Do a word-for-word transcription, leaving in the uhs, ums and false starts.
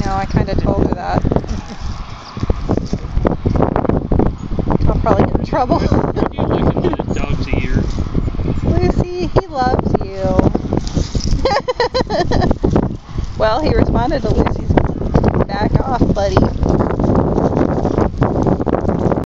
know, I kind of told her that. I'll probably get in trouble. Would you lick him with a dog's ear? Lucy, he loves you. Well, he responded to Lucy's back off, buddy.